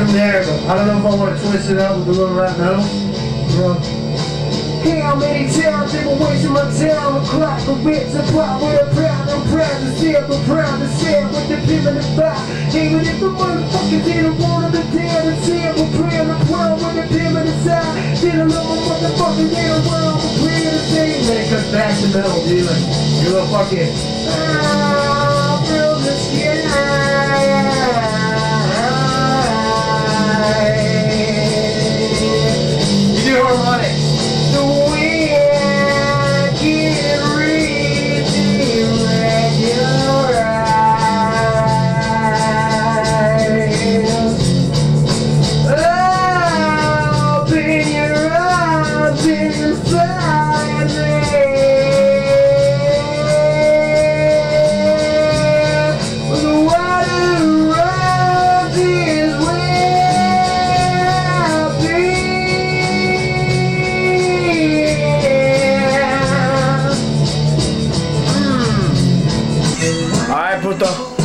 from there, but I don't know if I want to twist it up with a little rap metal. How many times they were wasting my time? A clock, a rich, a pop with a proud. I'm proud to sell, I'm proud to sell with the pin in the box. Even if the motherfuckers didn't want to be down and sell, I'm proud, I'm proud with the pin in the side. Didn't know my motherfucking damn world, I'm proud to sell. Then it comes back to metal, dude. Like, you little fucking. From the sky. You do harmonics. The way I can read you at your eyes. Open your eyes inside me. The water rises where I'll be. Alright, puto.